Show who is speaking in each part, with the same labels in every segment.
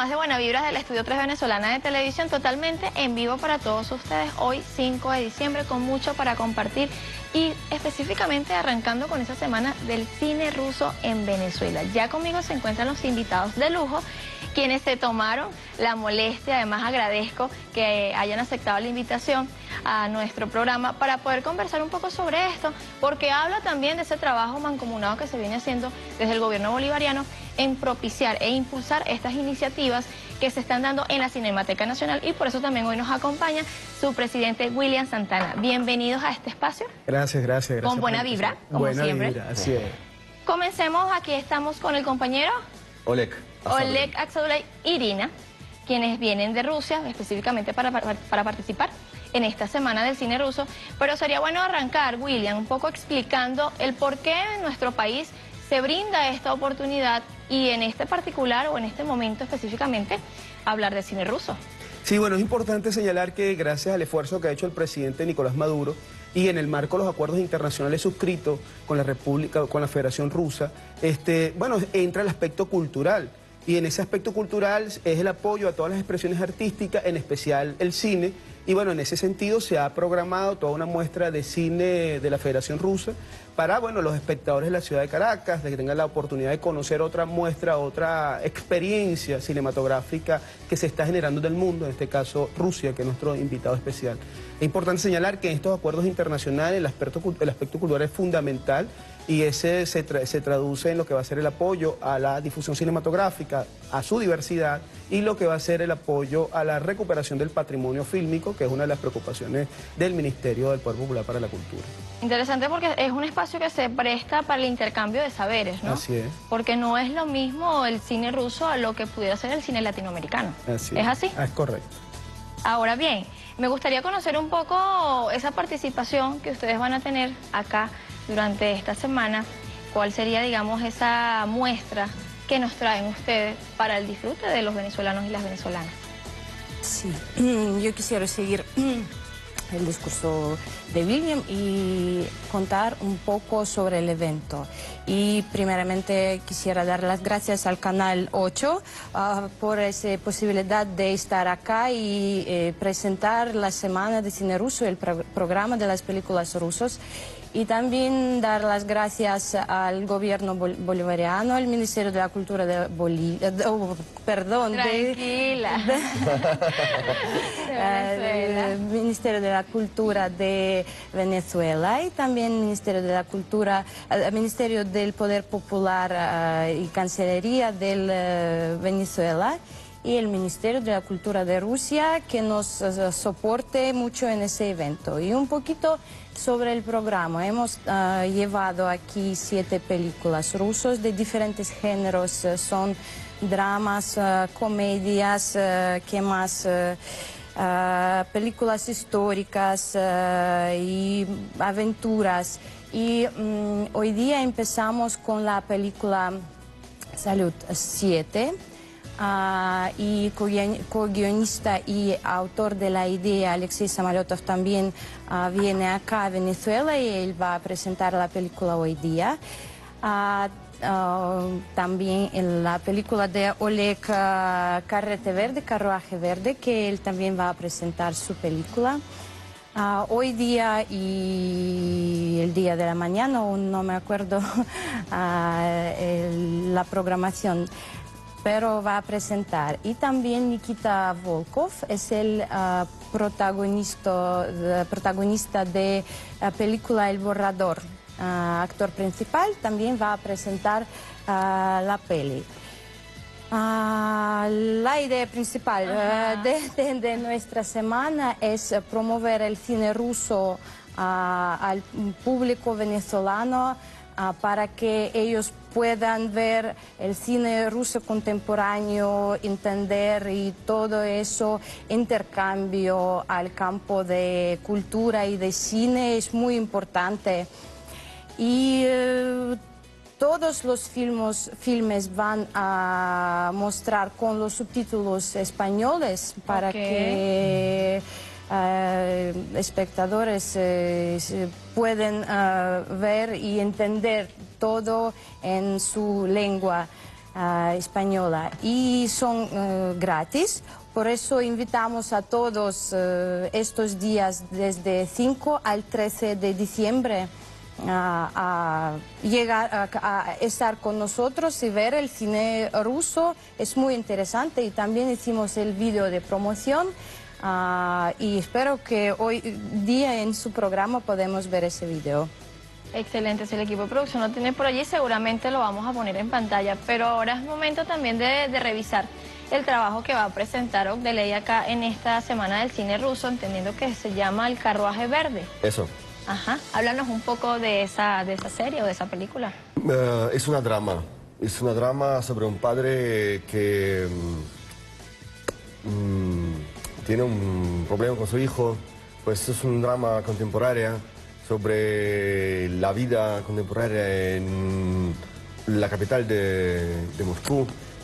Speaker 1: más de Buena Vibras del Estudio 3 Venezolana de Televisión, totalmente en vivo para todos ustedes, hoy 5 de diciembre, con mucho para compartir y específicamente arrancando con esa semana del cine ruso en Venezuela. Ya conmigo se encuentran los invitados de lujo, quienes se tomaron la molestia. Además agradezco que hayan aceptado la invitación a nuestro programa para poder conversar un poco sobre esto, porque habla también de ese trabajo mancomunado que se viene haciendo desde el gobierno bolivariano en propiciar e impulsar estas iniciativas que se están dando en la Cinemateca Nacional, y por eso también hoy nos acompaña su presidente William Santana. Bienvenidos a este espacio.
Speaker 2: Gracias.
Speaker 1: Con buena vibra, como siempre.
Speaker 2: Vibra, así es.
Speaker 1: Comencemos, aquí estamos con el compañero
Speaker 3: Oleg
Speaker 1: Aksakov y Irina, quienes vienen de Rusia específicamente para participar en esta semana del cine ruso. Pero sería bueno arrancar, William, un poco explicando el por qué en nuestro país se brinda esta oportunidad y en este particular o en este momento específicamente hablar de cine ruso.
Speaker 2: Sí, bueno, es importante señalar que gracias al esfuerzo que ha hecho el presidente Nicolás Maduro y en el marco de los acuerdos internacionales suscritos con la República, con la Federación Rusa, bueno, entra el aspecto cultural. Y en ese aspecto cultural es el apoyo a todas las expresiones artísticas, en especial el cine. Y bueno, en ese sentido se ha programado toda una muestra de cine de la Federación Rusa para, bueno, los espectadores de la ciudad de Caracas, de que tengan la oportunidad de conocer otra muestra, otra experiencia cinematográfica que se está generando en el mundo, en este caso Rusia, que es nuestro invitado especial. Es importante señalar que en estos acuerdos internacionales el aspecto cultural es fundamental, y ese se traduce en lo que va a ser el apoyo a la difusión cinematográfica, a su diversidad, y lo que va a ser el apoyo a la recuperación del patrimonio fílmico, que es una de las preocupaciones del Ministerio del Poder Popular para la Cultura. Interesante, porque es un espacio que se presta para el intercambio de saberes, ¿no? Así es. Porque no es lo mismo el cine ruso a lo que pudiera ser el cine latinoamericano. Así es. ¿Es así? Es correcto. Ahora bien, me gustaría conocer un poco esa participación que ustedes van a tener acá durante esta semana. ¿Cuál sería, digamos, esa muestra que nos traen ustedes para el disfrute de los venezolanos y las venezolanas?
Speaker 4: Sí, yo quisiera seguir el discurso de William y contar un poco sobre el evento. Y primeramente quisiera dar las gracias al Canal 8 por esa posibilidad de estar acá y presentar la Semana de Cine Ruso, el programa de las películas rusas. Y también dar las gracias al gobierno bolivariano, al Ministerio de la Cultura de Bolivia,
Speaker 1: Tranquila.
Speaker 4: El Ministerio de la Cultura de Venezuela, y también Ministerio de la Cultura, Ministerio del Poder Popular y Cancillería de Venezuela, y el Ministerio de la Cultura de Rusia, que nos soporte mucho en ese evento. Y un poquito sobre el programa. Hemos llevado aquí 7 películas rusas de diferentes géneros. Son dramas, comedias, ¿qué más? Películas históricas y aventuras. Y hoy día empezamos con la película Salud 7. Y co-guionista y autor de la idea, Alexei Samolyotov, también viene acá a Venezuela y él va a presentar la película hoy día. También en la película de Oleg Carruaje Verde, que él también va a presentar su película. Hoy día y el día de la mañana, aún no me acuerdo la programación, pero va a presentar. Y también Nikita Volkov es el protagonista de la película El Borrador, actor principal, también va a presentar la peli. La idea principal de nuestra semana es promover el cine ruso al público venezolano, para que ellos puedan ver el cine ruso contemporáneo, entender, y todo eso, intercambio al campo de cultura y de cine es muy importante. Y todos los filmes van a mostrar con los subtítulos españoles para que espectadores pueden ver y entender todo en su lengua. española y son gratis. Por eso invitamos a todos estos días desde 5 al 13 de diciembre a llegar a estar con nosotros y ver el cine ruso. Es muy interesante y también hicimos el vídeo de promoción y espero que hoy día en su programa podemos ver ese vídeo.
Speaker 1: Excelente, si el equipo de producción lo tiene por allí, seguramente lo vamos a poner en pantalla, pero ahora es momento también de revisar el trabajo que va a presentar Ogdelei acá en esta semana del cine ruso, entendiendo que se llama El Carruaje Verde.
Speaker 3: Eso.
Speaker 1: Ajá, háblanos un poco de esa serie o de esa película.
Speaker 3: Es una drama sobre un padre que tiene un problema con su hijo, pues es un drama contemporáneo sobre la vida contemporánea en la capital de Moscú.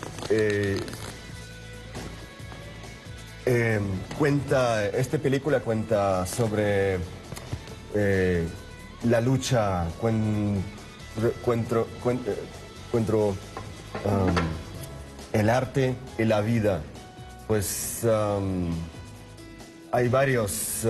Speaker 3: Esta película cuenta sobre la lucha contra el arte y la vida. Pues hay varios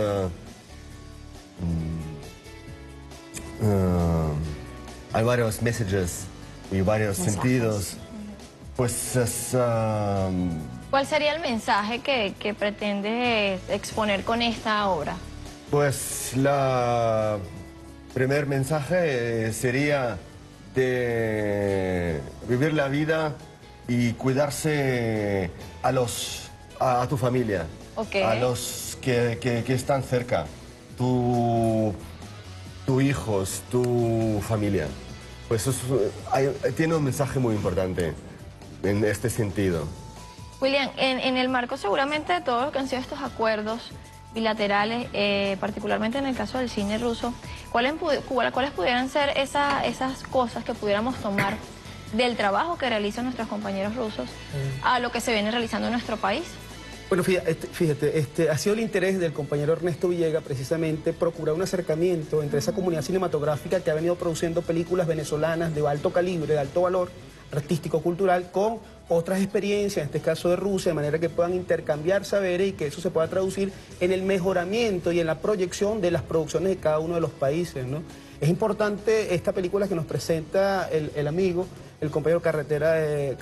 Speaker 3: mensajes y varios sentidos. Pues es,
Speaker 1: ¿cuál sería el mensaje que pretendes exponer con esta obra?
Speaker 3: Pues el primer mensaje sería de vivir la vida y cuidarse a tu familia, a los que están cerca, tus hijos, tu familia. Pues tiene un mensaje muy importante en este sentido.
Speaker 1: William, en el marco seguramente de todo lo que han sido estos acuerdos bilaterales, particularmente en el caso del cine ruso, ¿cuáles pudieran ser esas cosas que pudiéramos tomar del trabajo que realizan nuestros compañeros rusos a lo que se viene realizando en nuestro país?
Speaker 2: Bueno, fíjate, ha sido el interés del compañero Ernesto Villega precisamente procurar un acercamiento entre esa comunidad cinematográfica que ha venido produciendo películas venezolanas de alto calibre, de alto valor artístico, cultural, con otras experiencias, en este caso de Rusia, de manera que puedan intercambiar saberes y que eso se pueda traducir en el mejoramiento y en la proyección de las producciones de cada uno de los países, ¿no? Es importante esta película que nos presenta el amigo, el compañero El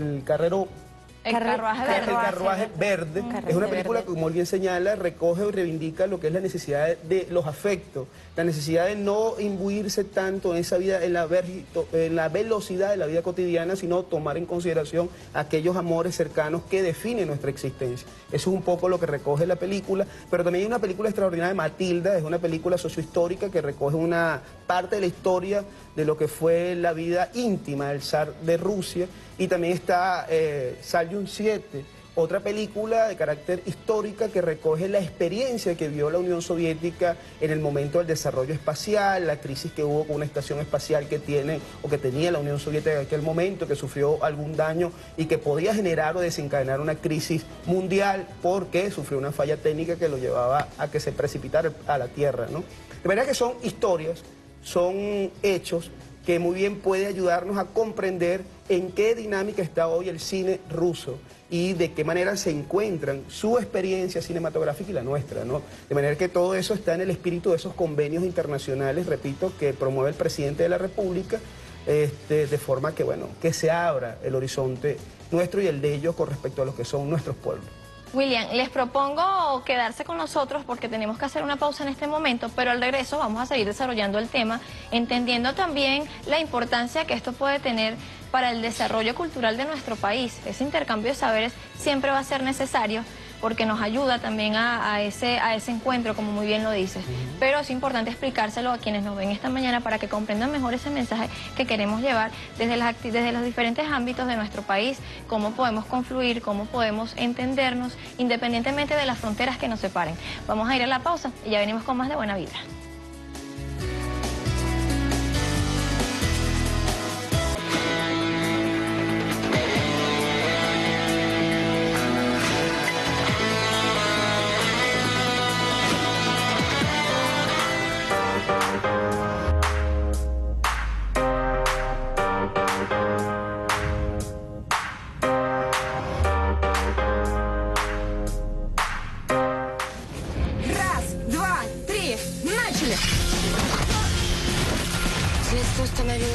Speaker 2: Carruaje Verde. Es una película que, como él bien señala, recoge y reivindica lo que es la necesidad de los afectos, la necesidad de no imbuirse tanto en esa vida, en la velocidad de la vida cotidiana, sino tomar en consideración aquellos amores cercanos que definen nuestra existencia. Eso es un poco lo que recoge la película, pero también hay una película extraordinaria de Matilda, es una película sociohistórica que recoge una parte de la historia de lo que fue la vida íntima del zar de Rusia, y también está Salyut 7, otra película de carácter histórica que recoge la experiencia que vio la Unión Soviética en el momento del desarrollo espacial, la crisis que hubo con una estación espacial que tenía la Unión Soviética en aquel momento, que sufrió algún daño y que podía generar o desencadenar una crisis mundial porque sufrió una falla técnica que lo llevaba a que se precipitara a la Tierra, ¿no? De manera que son historias, son hechos que muy bien puede ayudarnos a comprender en qué dinámica está hoy el cine ruso y de qué manera se encuentran su experiencia cinematográfica y la nuestra, ¿no? De manera que todo eso está en el espíritu de esos convenios internacionales, repito, que promueve el presidente de la República, de forma que, bueno, que se abra el horizonte nuestro y el de ellos con respecto a lo que son nuestros pueblos.
Speaker 1: William, les propongo quedarse con nosotros porque tenemos que hacer una pausa en este momento, pero al regreso vamos a seguir desarrollando el tema, entendiendo también la importancia que esto puede tener para el desarrollo cultural de nuestro país. Ese intercambio de saberes siempre va a ser necesario porque nos ayuda también a ese encuentro, como muy bien lo dices. Pero es importante explicárselo a quienes nos ven esta mañana para que comprendan mejor ese mensaje que queremos llevar desde los diferentes ámbitos de nuestro país, cómo podemos confluir, cómo podemos entendernos, independientemente de las fronteras que nos separen. Vamos a ir a la pausa y ya venimos con más de Buena Vibra.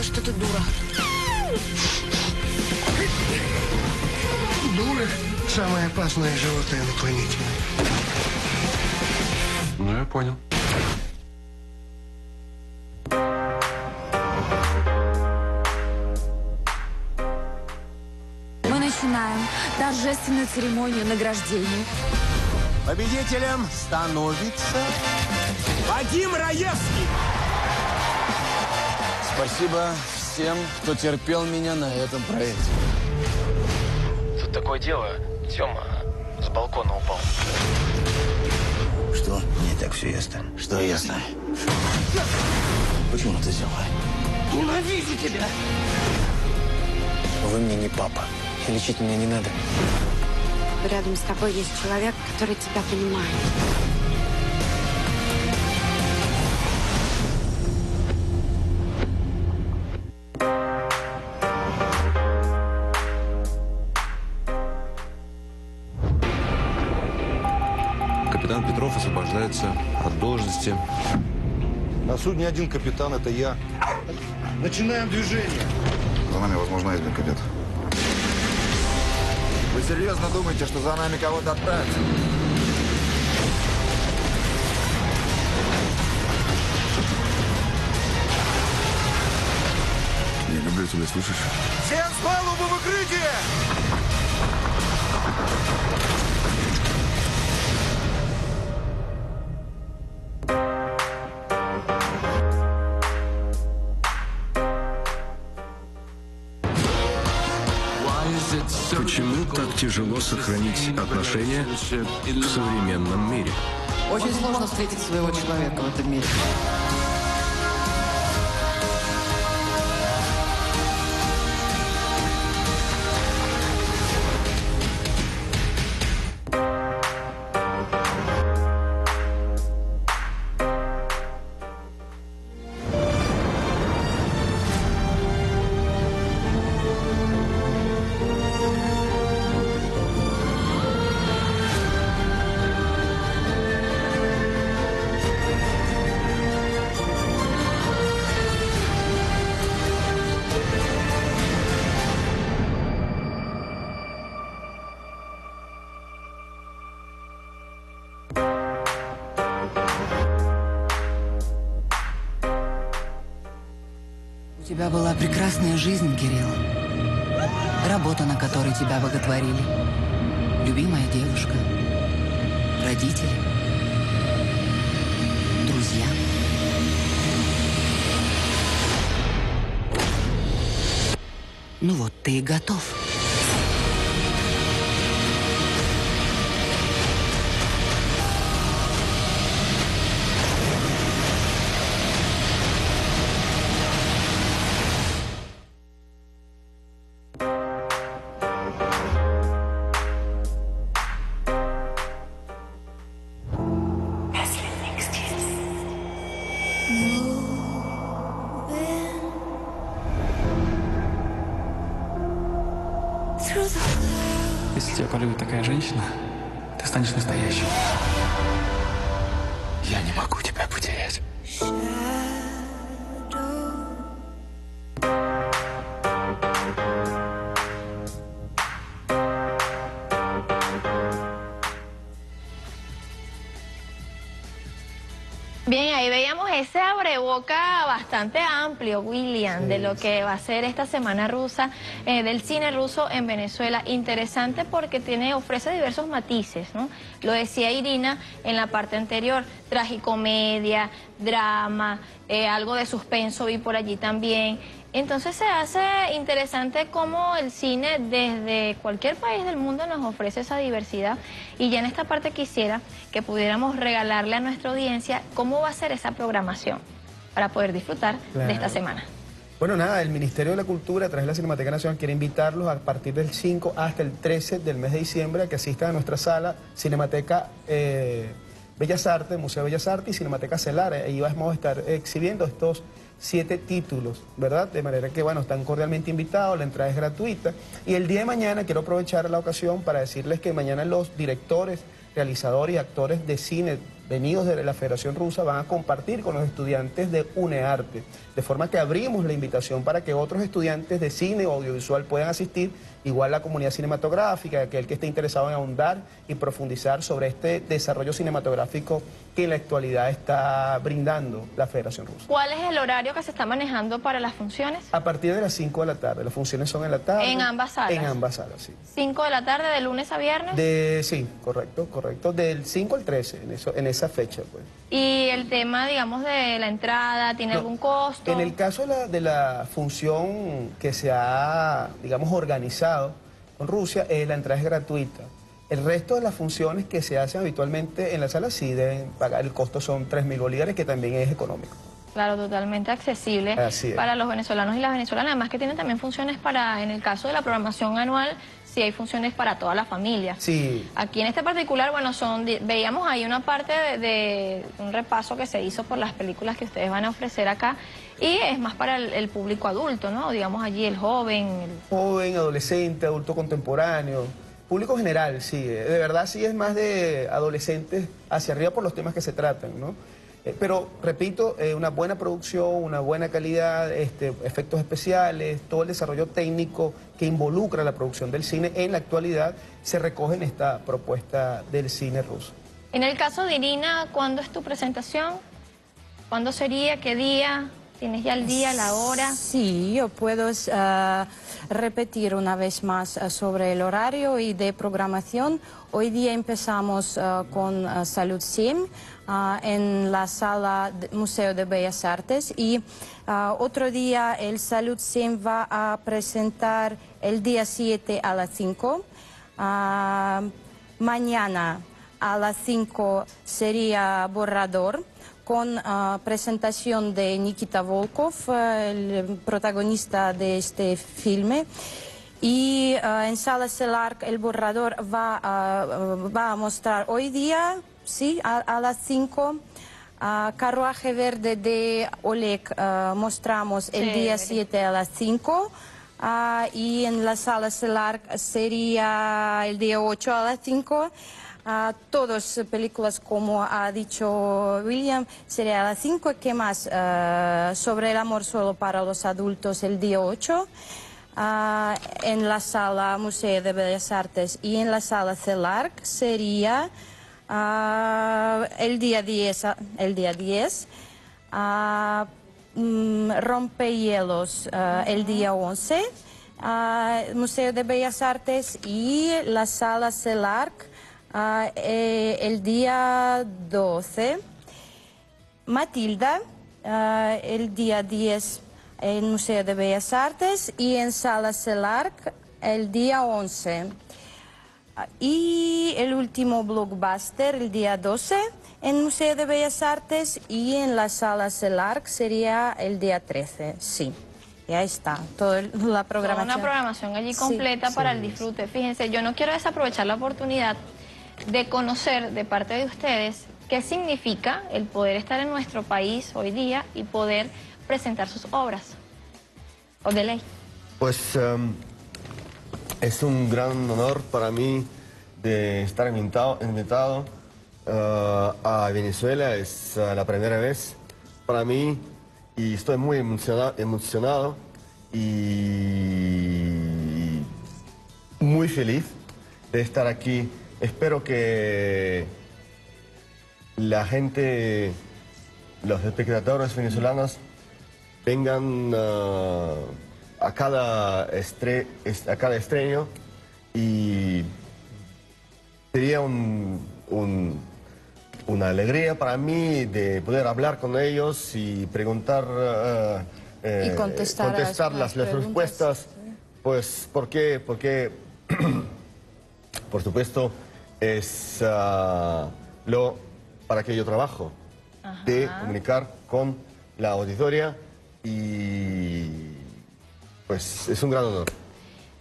Speaker 5: думала, что ты дура.
Speaker 6: Дуры – самое опасное животное на планете.
Speaker 7: Ну, я понял.
Speaker 5: Мы начинаем торжественную церемонию награждения.
Speaker 8: Победителем становится Вадим Раевский.
Speaker 9: Спасибо всем, кто терпел меня на этом проекте.
Speaker 10: Тут такое дело, Тёма с балкона упал.
Speaker 8: Что? Не так все ясно. Что ясно? Почему ты сделала?
Speaker 6: Ненавижу тебя!
Speaker 10: Вы мне не папа. И лечить меня не надо.
Speaker 5: Рядом с тобой есть человек, который тебя понимает.
Speaker 7: Капитан Петров освобождается от должности.
Speaker 11: На судне один капитан, это я.
Speaker 6: Начинаем движение.
Speaker 11: За нами, возможно, айсберг идет. Вы серьезно думаете, что за нами кого-то отправят? Я люблю тебя, слышишь? Всем с палубы в укрытие!
Speaker 12: Почему так тяжело сохранить отношения в современном мире?
Speaker 13: Очень сложно встретить своего человека в этом мире. У тебя была прекрасная жизнь, Кирилл. Работа, на которой тебя боготворили. Любимая девушка. Родители. Друзья. Ну вот, ты и готов.
Speaker 14: Если тебя полюбит такая женщина, ты станешь настоящим. Я не могу тебя потерять.
Speaker 1: Bien, ahí veíamos ese abreboca bastante amplio, William, de lo que va a ser esta semana rusa del cine ruso en Venezuela. Interesante porque ofrece diversos matices, ¿no? Lo decía Irina en la parte anterior, tragicomedia, drama, algo de suspenso vi por allí también. Entonces se hace interesante cómo el cine desde cualquier país del mundo nos ofrece esa diversidad, y ya en esta parte quisiera que pudiéramos regalarle a nuestra audiencia cómo va a ser esa programación para poder disfrutar de esta semana.
Speaker 2: Bueno, nada, el Ministerio de la Cultura a través de la Cinemateca Nacional quiere invitarlos a partir del 5 hasta el 13 del mes de diciembre a que asistan a nuestra sala Cinemateca Bellas Artes, Museo de Bellas Artes y Cinemateca Celar. Ahí vamos a estar exhibiendo estos 7 títulos, ¿verdad? De manera que, bueno, están cordialmente invitados, la entrada es gratuita. Y el día de mañana quiero aprovechar la ocasión para decirles que mañana los directores, realizadores y actores de cine venidos de la Federación Rusa van a compartir con los estudiantes de UNEARTE, de forma que abrimos la invitación para que otros estudiantes de cine o audiovisual puedan asistir, igual la comunidad cinematográfica, aquel que esté interesado en ahondar y profundizar sobre este desarrollo cinematográfico que en la actualidad está brindando la Federación Rusa.
Speaker 1: ¿Cuál es el horario que se está manejando para las funciones?
Speaker 2: A partir de las 5 de la tarde, las funciones son en la tarde.
Speaker 1: ¿En ambas salas?
Speaker 2: En ambas salas, sí.
Speaker 1: 5 de la tarde, de lunes a viernes.
Speaker 2: Sí, correcto, del 5 al 13, en esa fecha, pues.
Speaker 1: Y el tema, digamos, de la entrada, ¿tiene algún costo?
Speaker 2: En el caso de la función que se ha, digamos, organizado con Rusia, la entrada es gratuita. El resto de las funciones que se hacen habitualmente en la sala sí deben pagar, el costo son 3.000 bolívares, que también es económico.
Speaker 1: Claro, totalmente accesible para los venezolanos y las venezolanas, además que tienen también funciones para, en el caso de la programación anual, sí hay funciones para toda la familia.
Speaker 2: Sí.
Speaker 1: Aquí en este particular, bueno, veíamos ahí una parte de un repaso que se hizo por las películas que ustedes van a ofrecer acá, y es más para el público adulto, ¿no? Digamos allí el joven.
Speaker 2: Joven, adolescente, adulto contemporáneo, público general, sí. De verdad sí es más de adolescentes hacia arriba por los temas que se tratan, ¿no? Pero, repito, una buena producción, una buena calidad, efectos especiales, todo el desarrollo técnico que involucra la producción del cine en la actualidad se recoge en esta propuesta del cine ruso.
Speaker 1: En el caso de Irina, ¿cuándo es tu presentación? ¿Cuándo sería? ¿Qué día? ¿Tienes ya el día, la hora?
Speaker 4: Sí, yo puedo repetir una vez más sobre el horario y de programación. Hoy día empezamos con Salud 100 en la sala Museo de Bellas Artes, y otro día el Salud 100 va a presentar el día 7 a las 5. Mañana a las 5 sería Borrador, con presentación de Nikita Volkov, el protagonista de este filme. Y en Sala CELARC el Borrador va a mostrar hoy día, sí, a las 5. Carruaje Verde de Oleg mostramos el día 7 a las 5. Y en la Sala CELARC sería el día 8 a las 5. Todas películas, como ha dicho William, sería a las 5. ¿Qué más? Sobre el amor solo para los adultos el día 8. En la sala Museo de Bellas Artes y en la sala CELARC sería el día 10. Rompehielos el día 11. Museo de Bellas Artes y la sala CELARC el día 12, Matilda el día 10 en Museo de Bellas Artes y en Sala CELARC el día 11. Y el último Blockbuster el día 12 en Museo de Bellas Artes y en la Sala CELARC sería el día 13, sí. Ya está, toda la programación.
Speaker 1: Toda una programación allí completa para el disfrute. Fíjense, yo no quiero desaprovechar la oportunidad de conocer de parte de ustedes qué significa el poder estar en nuestro país hoy día y poder presentar sus obras. Odeley.
Speaker 3: Pues es un gran honor para mí de estar invitado a Venezuela. Es la primera vez para mí y estoy muy emocionado y muy feliz de estar aquí. Espero que la gente, los espectadores venezolanos, vengan a cada estreno y sería una alegría para mí de poder hablar con ellos y preguntar
Speaker 4: y contestar
Speaker 3: las respuestas. Pues porque por supuesto es lo para que yo trabajo, de comunicar con la auditoría, y pues es un gran honor.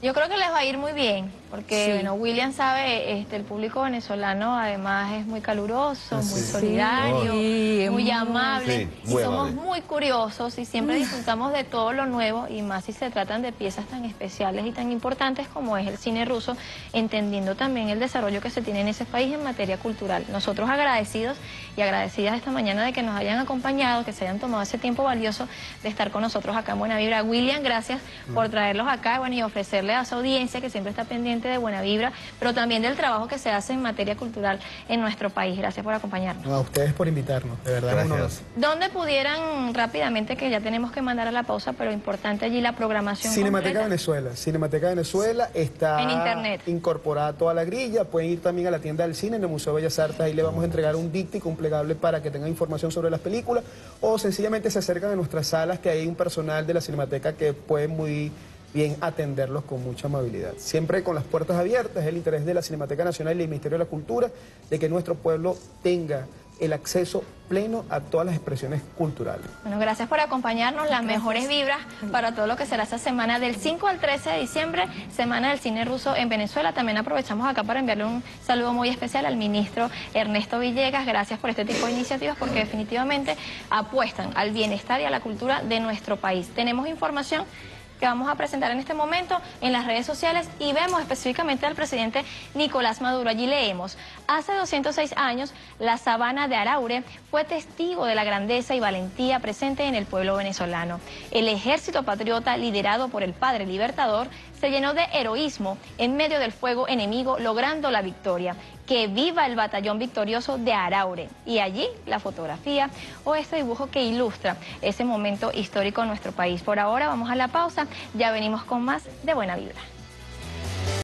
Speaker 1: Yo creo que les va a ir muy bien, porque
Speaker 2: Sí.
Speaker 1: bueno, William sabe, el público venezolano además es muy caluroso, muy
Speaker 2: Sí.
Speaker 1: solidario,
Speaker 4: Sí,
Speaker 1: muy
Speaker 4: muy-
Speaker 1: amable,
Speaker 3: Sí,
Speaker 1: y
Speaker 3: muy
Speaker 1: somos
Speaker 3: amable.
Speaker 1: muy curiosos y siempre disfrutamos de todo lo nuevo, y más si se tratan de piezas tan especiales y tan importantes como es el cine ruso, entendiendo también el desarrollo que se tiene en ese país en materia cultural. Nosotros agradecidos y agradecidas esta mañana de que nos hayan acompañado, que se hayan tomado ese tiempo valioso de estar con nosotros acá en Buena Vibra. William, gracias por traerlos acá, bueno, y ofrecerle a su audiencia que siempre está pendiente de Buena Vibra, pero también del trabajo que se hace en materia cultural en nuestro país. Gracias por acompañarnos.
Speaker 2: No, a ustedes por invitarnos, de verdad.
Speaker 3: Gracias.
Speaker 1: ¿Dónde pudieran rápidamente, que ya tenemos que mandar a la pausa, pero importante allí la programación
Speaker 2: Cinemateca
Speaker 1: completa?
Speaker 2: Venezuela. Cinemateca Venezuela está
Speaker 1: En internet.
Speaker 2: incorporada a toda la grilla. Pueden ir también a la tienda del cine en el Museo Bellas Artes. Ahí le vamos a entregar un díptico, un plegable para que tengan información sobre las películas. O sencillamente se acercan a nuestras salas, que hay un personal de la Cinemateca que puede muy bien atenderlos con mucha amabilidad. Siempre con las puertas abiertas, el interés de la Cinemateca Nacional y del Ministerio de la Cultura de que nuestro pueblo tenga el acceso pleno a todas las expresiones culturales.
Speaker 1: Bueno, gracias por acompañarnos, las mejores vibras para todo lo que será esta semana del 5 al 13 de diciembre, Semana del Cine Ruso en Venezuela. También aprovechamos acá para enviarle un saludo muy especial al ministro Ernesto Villegas. Gracias por este tipo de iniciativas, porque definitivamente apuestan al bienestar y a la cultura de nuestro país. Tenemos información que vamos a presentar en este momento en las redes sociales, y vemos específicamente al presidente Nicolás Maduro. Allí leemos: hace 206 años, la sabana de Araure fue testigo de la grandeza y valentía presente en el pueblo venezolano. El ejército patriota, liderado por el padre libertador, se llenó de heroísmo en medio del fuego enemigo, logrando la victoria. Que viva el batallón victorioso de Araure. Y allí la fotografía o este dibujo que ilustra ese momento histórico en nuestro país. Por ahora vamos a la pausa, ya venimos con más de Buena Vibra.